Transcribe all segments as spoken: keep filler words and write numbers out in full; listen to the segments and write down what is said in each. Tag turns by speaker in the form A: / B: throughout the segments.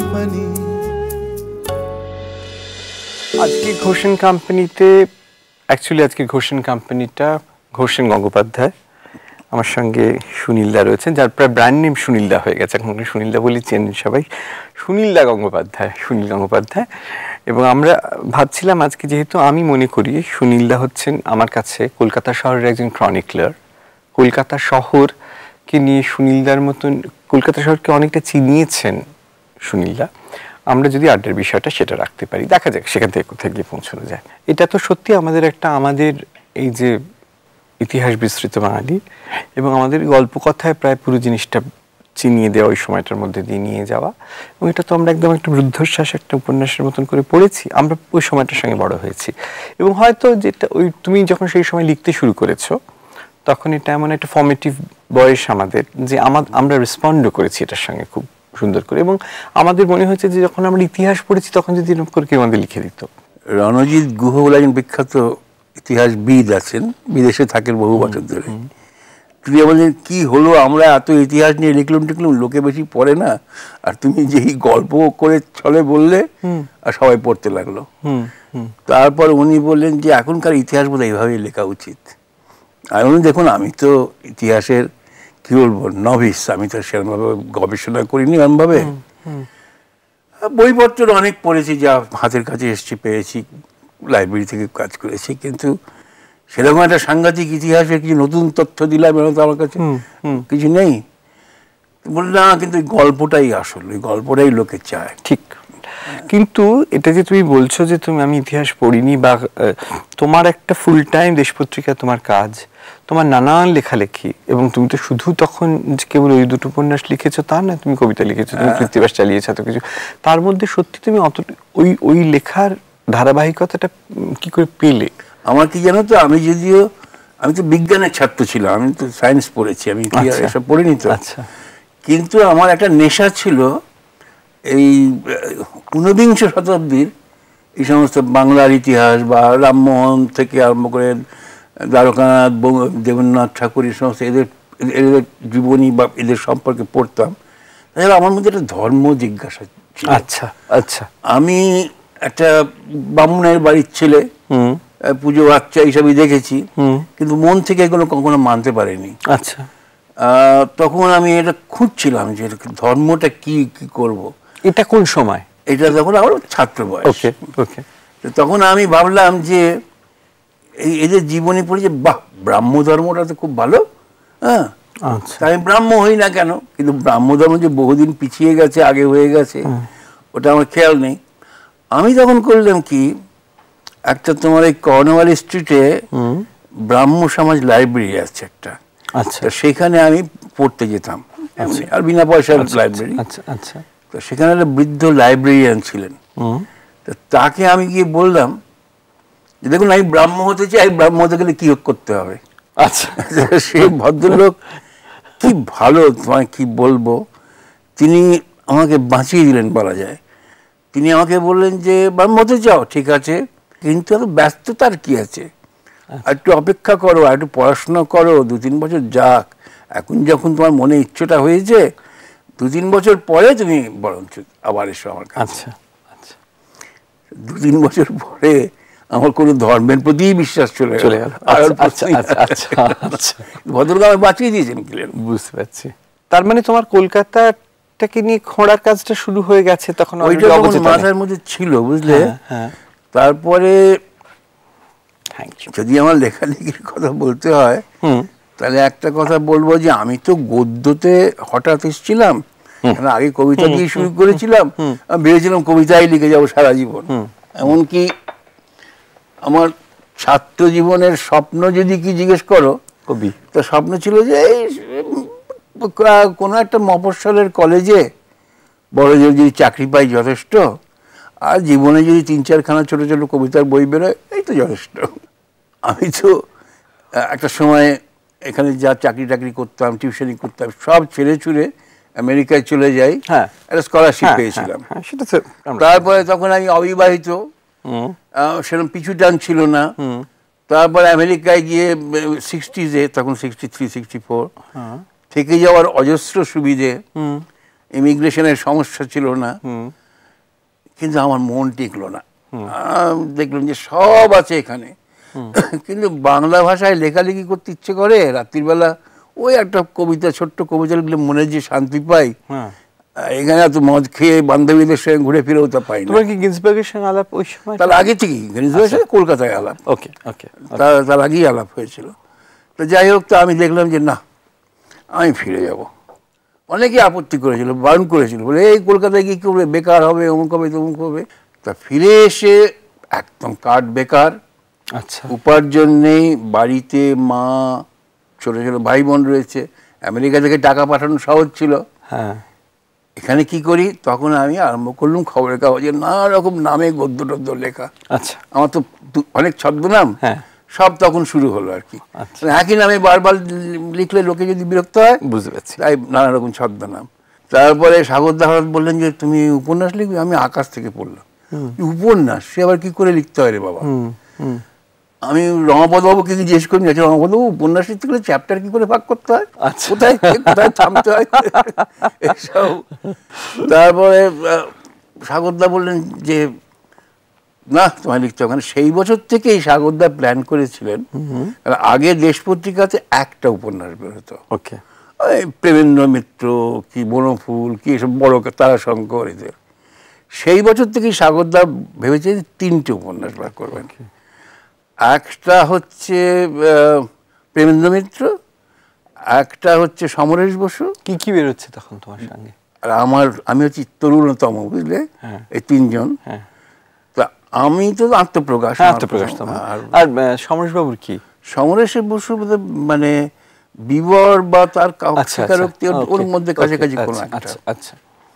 A: funny.
B: আজকে ঘোষেন কোম্পানিতে actually আজকে ঘোষেন কোম্পানিটা ঘোষেন গঙ্গোপাধ্যায়, আমার সঙ্গে সুনীলদা রয়েছেন, যার প্রায় ব্র্যান্ড নেম সুনীলদা হয়ে গেছে, এখন সুনীলদা বলি চেনেন সবাই, সুনীলদা গঙ্গোপাধ্যায়, সুনীল গঙ্গোপাধ্যায়। এবং আমরা ভাবছিলাম আজকে, যেহেতু আমি মনে করি সুনীলদা হচ্ছেন আমার কাছে কলকাতা শহরের একজন ক্রনিকলার, কলকাতা শহরকে নিয়ে সুনীলদার মতন কলকাতা শহরকে অনেকটা চিনিয়েছেন সুনীলদা। আমরা যদি আড্ডার বিষয়টা সেটা রাখতে পারি, দেখা যাক সেখান থেকে কোথায় গিয়ে পৌঁছানো যায়। এটা তো সত্যি আমাদের একটা, আমাদের এই যে ইতিহাস বিস্তৃত বাঙালি এবং আমাদের গল্প কথায় প্রায় পুরো জিনিসটা চিনিয়ে দেওয়া, ওই সময়টার মধ্যে দিয়ে নিয়ে যাওয়া, এবং এটা তো আমরা একদম একটা রুদ্ধশ্বাস একটা উপন্যাসের মতন করে পড়েছি, আমরা ওই সময়টার সঙ্গে বড় হয়েছি। এবং হয়তো যেটা ওই তুমি যখন সেই সময় লিখতে শুরু করেছো তখন এটা এমন একটা ফর্মেটিভ বয়স আমাদের, যে আমার আমরা রেসপন্ডও করেছি এটার সঙ্গে খুব সুন্দর করে, এবং আমাদের মনে হয়েছে যে যখন আমরা ইতিহাস পড়েছি তখন যদি এরকম করে কেউ আমাদের লিখে দিত।
C: রণজিৎ গুহ বলে একজন বিখ্যাত ইতিহাসবিদ আছেন, বিদেশে থাকেন বহু বছর ধরে। তিনি বলছেন, কি হলো আমরা এত ইতিহাস নিয়ে লিখলাম টিখলাম, লোকে বেশি পড়ে না, আর তুমি যেই গল্প করে চলে বললে আর সবাই পড়তে লাগলো। তারপর উনি বললেন যে এখনকার ইতিহাস বোধ এইভাবেই লেখা উচিত। আর উনি দেখুন, আমি তো ইতিহাসের কি বলবো নভিস, আমি তো সেরকমভাবে গবেষণা করিনি এমনভাবে। বইপত্র অনেক পড়েছি, যা হাতের কাছে এসেছি পেয়েছি, লাইব্রেরি থেকে কাজ করেছি, কিন্তু সেরকম একটা সাংঘাতিক ইতিহাসের কিছু নতুন তথ্য দিলাম এরকম তো আমার কাছে কিছু নেই। বলল না, কিন্তু গল্পটাই আসল, ওই গল্পটাই লোকে চায়।
B: ঠিক, কিন্তু এটা যে তুমি বলছো যে তুমি আমি ইতিহাস পড়িনি, বা তোমার একটা ফুল টাইম দেশপত্রিকা তোমার কাজ, তোমার নানান লেখালেখি, এবং তুমি তো শুধু তখন কেবল ওই দুটো উপন্যাস লিখেছো তা না, তুমি কবিতা লিখেছো, তুমি কৃত্তিবাস চালিয়েছো, এত কিছু, তার মধ্যে সত্যি তুমি অত ওই ওই লেখার ধারাবাহিকতাটা কি করে পেলে?
C: আমার কি জানো তো, আমি যদিও আমি তো বিজ্ঞানের ছাত্র ছিলাম, আমি তো সায়েন্স পড়েছি, আমি এসব পড়িনি তো।
B: আচ্ছা,
C: কিন্তু আমার একটা নেশা ছিল এই ঊনবিংশ শতাব্দীর এই সমস্ত বাংলার ইতিহাস, বা রামমোহন থেকে আরম্ভ করে দ্বারকানাথ, দেবেন্দ্রনাথ ঠাকুর, এই সমস্ত এদের এদের জীবনী বা এদের সম্পর্কে পড়তাম। তাহলে আমার মধ্যে একটা ধর্ম জিজ্ঞাসা ছিল।
B: আচ্ছা আচ্ছা,
C: আমি একটা ব্রাহ্মণের বাড়ির ছেলে, পুজো বাচ্চা এইসবই দেখেছি, কিন্তু মন থেকে এগুলো কখনো মানতে পারিনি।
B: আচ্ছা,
C: তখন আমি এটা খুঁজছিলাম যে ধর্মটা কি কি করব।
B: এটা কোন সময়?
C: এটা তখন আমার ছাত্র বয়স।
B: ওকে ওকে।
C: তখন আমি ভাবলাম যে এই এদের জীবনী পড়ে যে বাহ, ব্রাহ্ম ধর্মটা তো খুব ভালো, হ্যাঁ, আমি ব্রাহ্ম হই না কেন? কিন্তু ব্রাহ্ম ধর্ম যে বহুদিন পিছিয়ে গেছে, আগে হয়ে গেছে, ওটা আমার খেয়াল নেই। আমি তখন করলাম কি, একটা তোমার এই কর্নওয়ালি স্ট্রিটে ব্রাহ্ম সমাজ লাইব্রেরি আছে একটা,
B: আচ্ছা,
C: সেখানে আমি পড়তে যেতাম, আর বিনা পয়সার লাইব্রেরি।
B: আচ্ছা আচ্ছা।
C: তো সেখানে একটা বৃদ্ধ লাইব্রেরিয়ান ছিলেন, তো তাকে আমি গিয়ে বললাম যে দেখুন, আমি ব্রাহ্ম হতে চাই, ব্রাহ্ম হতে গেলে কি করতে হবে?
B: আচ্ছা,
C: সেই ভদ্রলোক কি ভালো, তোমায় কি বলবো, তিনি আমাকে বাঁচিয়ে দিলেন বলা যায়। তিনি আমাকে বললেন যে ব্রাহ্ম হতে চাও, ঠিক আছে, কিন্তু এত ব্যস্ততার কি আছে, একটু অপেক্ষা করো, একটু পড়াশোনা করো, দু তিন বছর যাক, এখন যখন তোমার মনে ইচ্ছেটা হয়েছে, দু তিন বছর পরে তুমি বরঞ্চ আবার এসো আমার কাছে।
B: আচ্ছা আচ্ছা।
C: দু তিন বছর পরে আমার কোনো ধর্মের প্রতি বিশ্বাস চলে
B: চলে গেল। আচ্ছা আচ্ছা আচ্ছা,
C: ভদ্রলোক আমাকে বাঁচিয়ে দিয়েছেন। ক্লিয়ার,
B: বুঝতে পারছি। তার মানে তোমার কলকাতাটাকে নিয়ে খোঁড়ার কাজটা শুরু হয়ে গেছে তখন,
C: ওইটা মাথার মধ্যে ছিল, বুঝলে।
B: হ্যাঁ।
C: তারপরে যদি আমার লেখালেখির কথা বলতে হয়, তাহলে একটা কথা বলবো যে আমি তো গদ্যতে হঠাৎ এসেছিলাম, আগে কবিতা দিয়ে শুরু করেছিলাম, আমি ভেবেছিলাম কবিতাই লিখে যাবো সারা জীবন। এমনকি আমার ছাত্র জীবনের স্বপ্ন যদি কি জিজ্ঞেস করো,
B: কবি,
C: তো স্বপ্ন ছিল যে এই কোনো একটা মফস্বলের কলেজে বড় যদি চাকরি পাই যথেষ্ট, আর জীবনে যদি তিন চারখানা ছোট ছোট কবিতার বই বেরোয়, এই তো যথেষ্ট। আমি তো একটা সময় এখানে যা চাকরি টাকরি করতাম, টিউশনি করতাম, সব ছেড়ে ছুড়ে আমেরিকায় চলে যাই,
B: হ্যাঁ,
C: একটা স্কলারশিপ পেয়েছিলাম।
B: সেটা
C: তারপরে তখন আমি অবিবাহিত, সেরকম পিছু টান ছিল না। তারপরে আমেরিকায় গিয়ে সিক্সটিজে, তখন সিক্সটি থ্রি সিক্সটি ফোর থেকে যাওয়ার অজস্র সুবিধে, ইমিগ্রেশনের সমস্যা ছিল না, কিন্তু আমার মন টিকলো না। দেখলাম যে সব আছে এখানে, কিন্তু বাংলা ভাষায় লেখালেখি করতে ইচ্ছে করে। রাত্রির বেলা ওই একটা কবিতা, ছোট্ট কবিতা লিখলে মনে যে শান্তি পাই, এখানে এত মদ খেয়ে বান্ধবীদের সঙ্গে ঘুরে ফিরেও তা পাই না।
B: তোমার কি গিন্সবার্গের সঙ্গে আলাপ ওই সময়?
C: তার আগে থেকেই গিন্সবার্গের সঙ্গে কলকাতায় আলাপ।
B: ওকে ওকে
C: তার তার আগেই আলাপ হয়েছিল। তো যাই হোক, তো আমি দেখলাম যে না, আমি ফিরে যাব। অনেকে আপত্তি করেছিল, বারণ করেছিল, বলে এই কলকাতায় গিয়ে করবে, বেকার হবে, অমুক হবে তমুক হবে। তা ফিরে এসে একদম কাঠ বেকার,
B: আচ্ছা,
C: উপার্জন নেই, বাড়িতে মা, ছোট ছোট ভাই বোন রয়েছে, আমেরিকা থেকে টাকা পাঠানো সহজ ছিল।
B: হ্যাঁ,
C: এখানে কি করি? তখন আমি আরম্ভ করলাম খবরের কাগজে নানা রকম নামে গদ্য টদ্য লেখা।
B: আচ্ছা,
C: আমার তো অনেক ছদ্মনাম,
B: হ্যাঁ,
C: সব তখন শুরু হলো আর কি। একই নামে বারবার লিখলে লোকে যদি বিরক্ত হয়,
B: বুঝতে পারছি,
C: তাই নানা রকম ছদ্মনাম। তারপরে সাগরদা হঠাৎ বললেন যে তুমি উপন্যাস লিখবে। আমি আকাশ থেকে পড়লাম, উপন্যাস সে আবার কি করে লিখতে হয় রে বাবা। আমি রমাপদবাবুকে কি জিজ্ঞেস করি, আচ্ছা রমাপদবাবু, উপন্যাস লিখতে গেলে চ্যাপ্টার কি করে ভাগ করতে হয়, কোথায় কোথায় থামতে হয়, এসব। তারপরে সাগরদা বললেন যে না, তোমায় লিখতে হবে। সেই বছর থেকেই সাগরদা প্ল্যান করেছিলেন, আগে দেশ পত্রিকাতে একটা উপন্যাস বেরোতো,
B: ওকে,
C: ওই প্রেমেন্দ্র মিত্র কি বনফুল কি এসব বড় তারাশঙ্কর এদের। সেই বছর থেকেই সাগরদা ভেবেছে তিনটে উপন্যাস বার করবেন। একটা হচ্ছে প্রেমেন্দ্র মিত্র, একটা হচ্ছে সমরেশ বসু।
B: কি কি বেরোচ্ছে তখন তোমার সঙ্গে?
C: আর আমার, আমি হচ্ছি তরুণতম, বুঝলে, এই তিনজন। তা আমি তো আত্মপ্রকাশ,
B: আত্মপ্রকাশ। আর সমরেশ বাবুর কি?
C: সমরেশের বসু মানে বিবর বা তার স্বীকারোক্তি, ওর মধ্যে কাছাকাছি কোনো একটা।
B: আচ্ছা,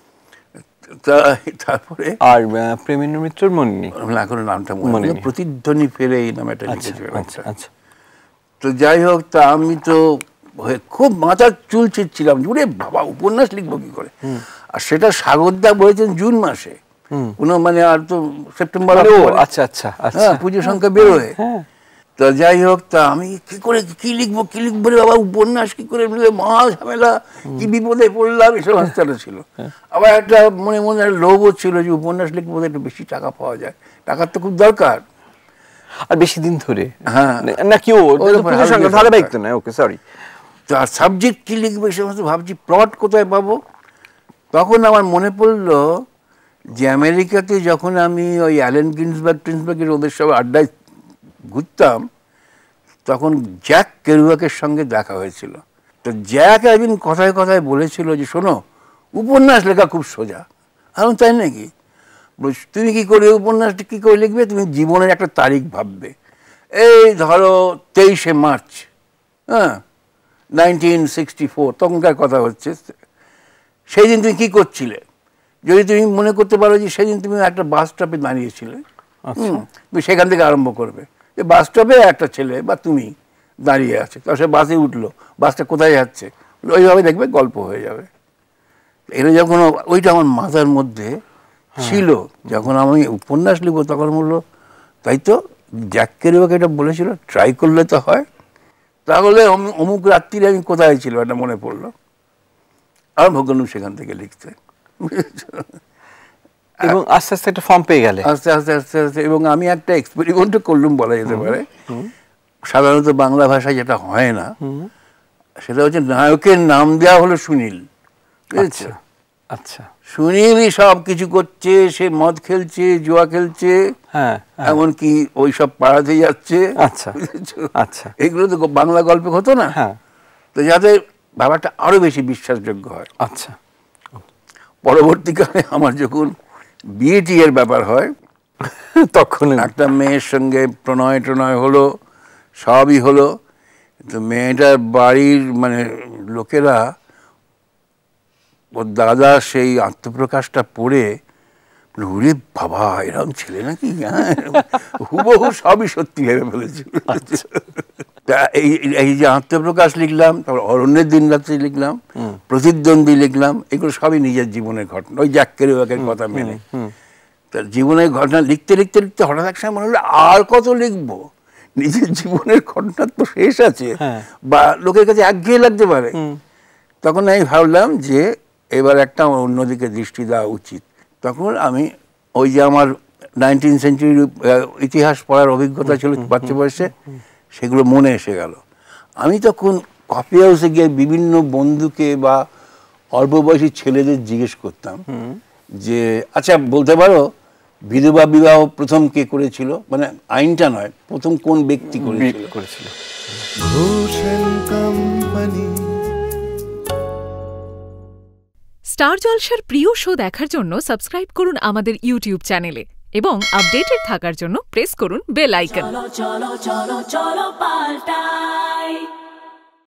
C: তারপরে
B: আর প্রেমেন্দ্র মিত্রর মনে নেই,
C: এখন নামটা মনে নেই, প্রতিধ্বনি ফেলে এই নামটা লিখেছিলেন।
B: আচ্ছা,
C: তো যাই হোক, তা আমি তো খুব মাথার চুল ছিঁড়ছিলাম, জুড়ে বাবা উপন্যাস লিখবো কি করে। আর সেটা সাগরদা বলেছেন জুন মাসে, কোনো মানে আর তো সেপ্টেম্বর,
B: আচ্ছা আচ্ছা,
C: হ্যাঁ পুজোর সংখ্যা বেরোয়। তা যাই হোক, তা আমি কি করে কি লিখবো কি লিখবো রে বাবা, উপন্যাস কি করে মহা ঝামেলা, কি বিপদে পড়লাম, এসব হাসতে ছিল। আবার একটা মনে মনে লোভও ছিল যে উপন্যাস লিখবো, একটু বেশি টাকা পাওয়া যায়, টাকার তো খুব দরকার,
B: আর বেশি দিন ধরে।
C: হ্যাঁ,
B: নাকি ও ধারাবাহিক তো নয়, ওকে সরি।
C: তো আর সাবজেক্ট কি লিখবো এই সমস্ত ভাবছি, প্লট কোথায় পাবো। তখন আমার মনে পড়লো যে আমেরিকাতে যখন আমি ওই অ্যালেন গিন্সবার্গ টিন্সবার্গের ওদের সব আড্ডায় ঘুরতাম, তখন জ্যাক কেরুয়াকের সঙ্গে দেখা হয়েছিল। তো জ্যাক একদিন কথায় কথায় বলেছিল যে শোনো, উপন্যাস লেখা খুব সোজা। আমি তাই নাকি? তুমি কি করে উপন্যাসটি কী করে লিখবে? তুমি জীবনের একটা তারিখ ভাববে, এই ধরো তেইশে মার্চ, হ্যাঁ নাইনটিন সিক্সটি ফোর, তখনকার কথা হচ্ছে। সেই দিন তুমি কী করছিলে? যদি তুমি মনে করতে পারো যে সেদিন তুমি একটা বাস স্টপে দাঁড়িয়েছিলে, তুমি সেখান থেকে আরম্ভ করবে যে বাস স্টপে একটা ছেলে বা তুমি দাঁড়িয়ে আছে, তো সে বাসে উঠলো, বাসটা কোথায় যাচ্ছে, ওইভাবে দেখবে গল্প হয়ে যাবে। এটা যখন ওইটা আমার মাথার মধ্যে ছিল, যখন আমি উপন্যাস লিখবো তখন বললো তাই তো, জ্যাক কেরুয়াক এটা বলেছিল, ট্রাই করলে তো হয়। তাহলে অমুক রাত্রিরে আমি কোথায় ছিল এটা মনে পড়লো, আর ভগনু সেখান থেকে লিখতে,
B: এবং আস্তে আস্তে একটা ফর্ম পেয়ে গেলে,
C: আস্তে আস্তে আস্তে আস্তে এবং আমি একটা এক্সপেরিমেন্টও করলাম বলা যেতে পারে। সাধারণত বাংলা ভাষায় যেটা হয় না, সেটা হচ্ছে নায়কের নাম দেওয়া হলো সুনীল, বুঝেছো?
B: আচ্ছা,
C: সুনীলই সব কিছু করছে, সে মদ খেলছে, জুয়া খেলছে,
B: হ্যাঁ,
C: এমনকি ওই সব পাড়াতে যাচ্ছে।
B: আচ্ছা আচ্ছা,
C: এগুলো তো বাংলা গল্পে হতো না, তো যাতে ব্যাপারটা আরো বেশি বিশ্বাসযোগ্য হয়।
B: আচ্ছা,
C: পরবর্তীকালে আমার যখন বিয়ে টিয়ের ব্যাপার হয়,
B: তখন
C: একটা মেয়ের সঙ্গে প্রণয় টনয় হলো, সবই হলো, তো মেয়েটার বাড়ির মানে লোকেরা ওর দাদা সেই আত্মপ্রকাশটা পড়ে, ওরে বাবা এরকম ছেলে নাকি, হ্যাঁ হুবহু সবই সত্যি ভেবে ফেলেছিল। তা এই এই যে আত্মপ্রকাশ লিখলাম, তারপর অরণ্যের দিন রাত্রি লিখলাম, প্রতিদ্বন্দ্বী লিখলাম, এগুলো সবই নিজের জীবনের ঘটনা, ওই জ্যাক কেরুয়াকের কথা মেনে। তার জীবনের ঘটনা লিখতে লিখতে লিখতে হঠাৎ এক সময় মনে হলো আর কত লিখবো, নিজের জীবনের ঘটনা তো শেষ আছে, বা লোকের কাছে একঘেয়ে লাগতে পারে। তখন আমি ভাবলাম যে এবার একটা আমার অন্যদিকে দৃষ্টি দেওয়া উচিত। তখন আমি ওই যে আমার নাইনটিন সেঞ্চুরির ইতিহাস পড়ার অভিজ্ঞতা ছিল বাচ্চা বয়সে, সেগুলো মনে এসে গেল। আমি তখন কফি হাউসে গিয়ে বিভিন্ন বন্ধুকে বা অল্প বয়সী ছেলেদের জিজ্ঞেস করতাম যে আচ্ছা বলতে পারো বিধবা বিবাহ প্রথম কে করেছিল, মানে আইনটা নয়, প্রথম কোন ব্যক্তি করেছিল
B: করেছিল
A: ঘোষণ কোম্পানি।
D: স্টার জলসার প্রিয় শো দেখার জন্য সাবস্ক্রাইব করুন আমাদের ইউটিউব চ্যানেলে এবং আপডেটেড থাকার জন্য প্রেস করুন বেল আইকন।
E: চলো চলো চলো চলো পাল্টাই।